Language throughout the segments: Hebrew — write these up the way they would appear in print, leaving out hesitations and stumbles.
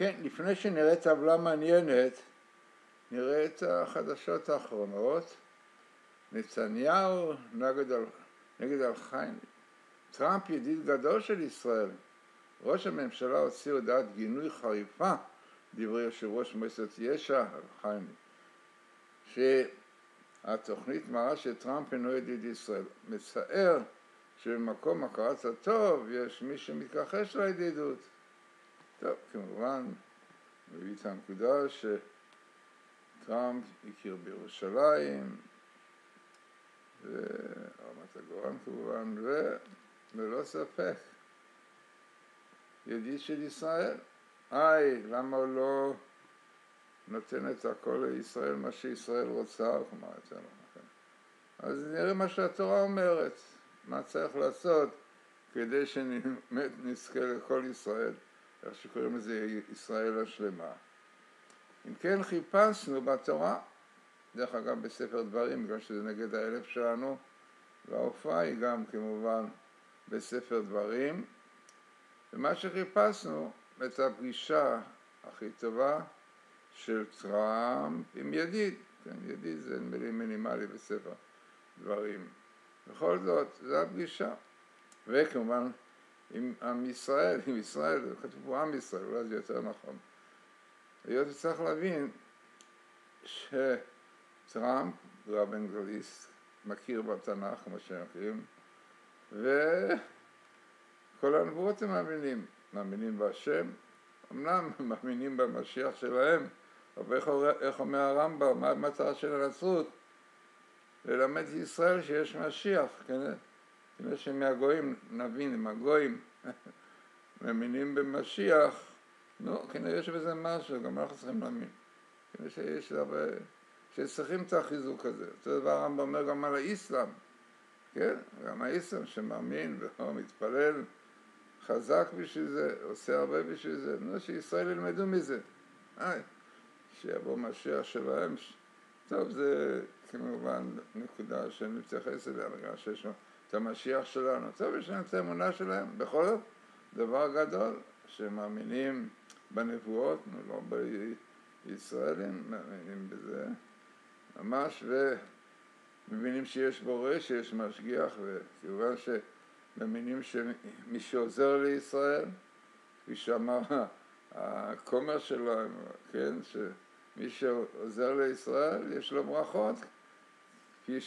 כן, לפני שנראה טבלה מעניינת, נראה את החדשות האחרונות. נתניהו נגד אלחייני. טראמפ ידיד גדול של ישראל. ראש הממשלה הוציא הודעת גינוי חריפה, דברי יושב ראש מועצת יש"ע, אלחייני, שהתוכנית מראה שטראמפ אינו ידיד ישראל. מצער שבמקום הכרת הטוב יש מי שמתכחש לידידות. טוב, כמובן, מביא את הנקודה שטראמפ הכיר בירושלים, ורמת הגולן כמובן, וללא ספק, ידיד של ישראל. למה הוא לא נותן את הכל לישראל, מה שישראל רוצה, כלומר, יותר לא נכון. אז נראה מה שהתורה אומרת, מה צריך לעשות כדי שבאמת נזכה לכל ישראל, איך שקוראים לזה ישראל השלמה. אם כן, חיפשנו בתורה, דרך אגב בספר דברים, בגלל שזה נגד האלף שלנו, וההופעה היא גם כמובן בספר דברים, ומה שחיפשנו את הפגישה הכי טובה של טראמפ עם ידיד. כן, ידיד זה מילים מינימלי בספר דברים. בכל זאת, זו הפגישה. וכמובן, עם ישראל, כתוב פה עם ישראל, אולי זה יותר נכון. היות צריך להבין שטראמפ הוא אוונגליסט, מכיר בתנ"ך, כמו שהם מכירים, וכל הנבואות הם מאמינים בהשם, אמנם מאמינים במשיח שלהם, אבל איך אומר הרמב"ם, מה המטרה של הנצרות? ללמד את ישראל שיש משיח, כנראה שמהגויים נבין, אם הגויים מאמינים במשיח, כנראה יש בזה משהו, גם אנחנו צריכים להאמין. כנראה שיש הרבה, שצריכים את החיזוק הזה. אותו דבר הרמב"ם אומר גם על האסלאם, כן? גם האסלאם שמאמין ומתפלל חזק בשביל זה, עושה הרבה בשביל זה, שישראל ילמדו מזה. שיבוא משיח שלהם. טוב, זה כמובן נקודה שנתייחס אליה, בגלל שיש את המשיח שלנו. טוב, יש להם את האמונה שלהם. בכל זאת, דבר גדול, שמאמינים בנבואות, לא בישראלים, מאמינים בזה ממש, ומבינים שיש בורא, שיש משגיח, וכמובן שמאמינים שמי שעוזר לישראל, כפי שאמר הכומר שלהם, כן, שמי שעוזר לישראל יש לו ברכות, כפי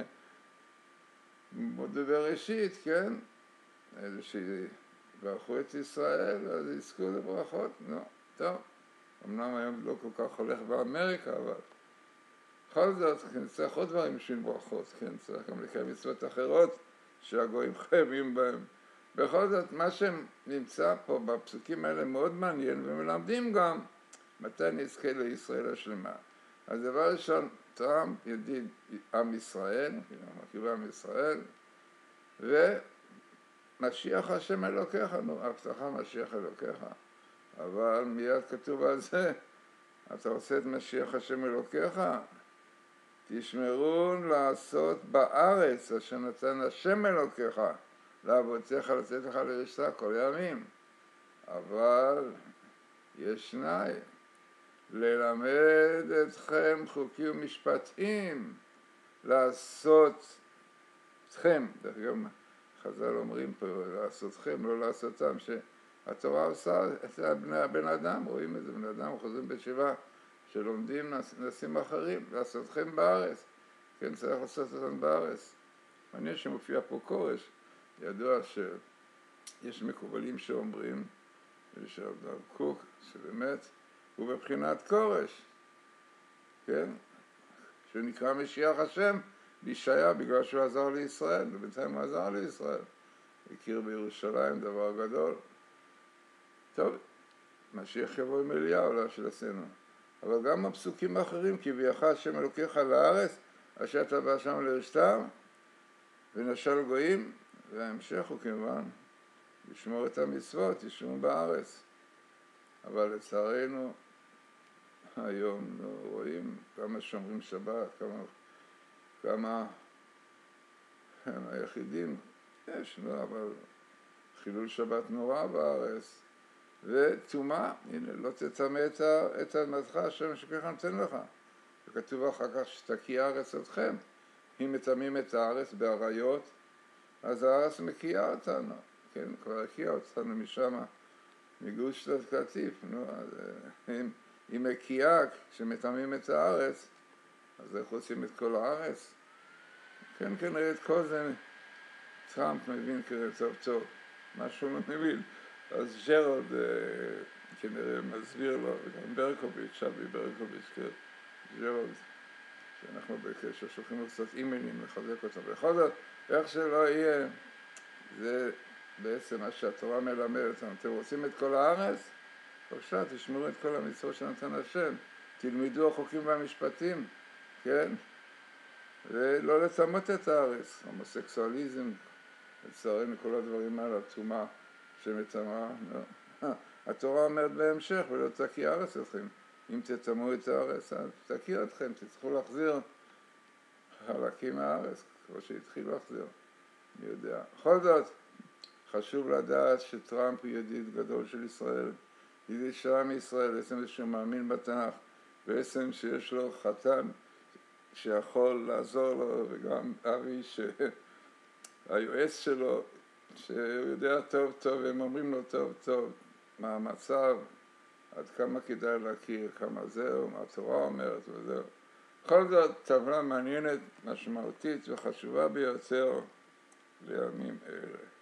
שמודו בראשית, כן, איזה שברכו את ישראל, אז יזכו לברכות. טוב, אמנם היום לא כל כך הולך באמריקה, אבל בכל זאת, צריך עוד דברים בשביל ברכות, כן, צריך גם לקיים מצוות אחרות שהגויים חייבים בהם. בכל זאת, מה שנמצא פה בפסוקים האלה מאוד מעניין, ומלמדים גם מתי נזכה לישראל השלמה. אז דבר ראשון, טראמפ ידיד עם ישראל, מכיר עם ישראל, ומשיח השם אלוקיך, הבטחה משיח אלוקיך, אבל מיד כתוב על זה, אתה רוצה את משיח השם אלוקיך? תשמרו לעשות בארץ אשר נתן השם אלוקיך, לאבותיך לתת לך לירשתה כל ימים. אבל יש שניים, ללמד אתכם חוקים ומשפטים, לעשות אתכם, דרך אגב חז"ל אומרים פה, לעשותכם, לא לעשותם, שהתורה עושה את הבן אדם, רואים את זה, בן אדם חוזרים בתשובה, שלומדים נושאים אחרים, לעשותכם בארץ, כן, צריך לעשות אותם בארץ. מעניין שמופיע פה כורש, ידוע שיש מקובלים שאומרים, יש הרב קוק, שבאמת הוא בבחינת כורש, כן, שנקרא משיח השם, בישעיה, בגלל שהוא עזר לישראל, ובינתיים הוא עזר לישראל, הכיר בירושלים דבר גדול. טוב, משיח יבוא עם אליהו, לא שלעשינו. אבל גם הפסוקים האחרים, כי ביאך השם אלוקיך לארץ, אשר אתה בא שם לירשתם, ונשל גויים, וההמשך הוא כמובן, לשמור את המצוות, ישמעו בארץ. אבל לצערנו, היום רואים כמה שומרים שבת, כמה היחידים יש, אבל חילול שבת נורא בארץ, וטומאה, הנה, לא תצמא את אדמתך, השם אלוקיך נותן לך. וכתוב אחר כך שתקיא הארץ אתכם. אם מטמאים את הארץ בעריות, אז הארץ מקיאה אותנו, כן, כבר הקיאה אותנו משם, מגוש קטיף, נו, אז אם מקיאה, כשמטמאים את הארץ, אז איך עושים את כל הארץ? כן, כנראה את כל זה טראמפ מבין כנראה טוב, משהו לא מבין. אז ג'רלד כנראה מסביר לו, וגם ברקוביץ', שבי ברקוביץ', כן, ג'רלד, שאנחנו בקשר, שולחים לו קצת אימיילים לחזק אותו. בכל זאת, איך שלא יהיה, זה בעצם מה שהתורה מלמדת אותנו. אתם רוצים את כל הארץ? בבקשה, תשמרו את כל המצוות שנתן השם. תלמדו החוקים והמשפטים, כן? ולא לצמות את הארץ. הומוסקסואליזם, לצערנו כל הדברים האלה, הטומאה שמטמאה. התורה אומרת בהמשך, ולא תקיא הארץ אתכם. אם תטמאו את הארץ, אז תקיא אתכם, תצטרכו להחזיר חלקים מהארץ, כמו שהתחילו להחזיר. אני יודע. בכל זאת, חשוב לדעת שטראמפ הוא ידיד גדול של ישראל, ידיד של עם ישראל, בעצם שהוא מאמין בתנ"ך, בעצם שיש לו חתן שיכול לעזור לו, וגם אבי שהיועץ שלו, שהוא יודע טוב טוב, הם אומרים לו טוב טוב מה המצב, עד כמה כדאי להכיר, כמה זהו, מה התורה אומרת וזהו. בכל זאת, טבלה מעניינת, משמעותית וחשובה ביותר לימים אלה.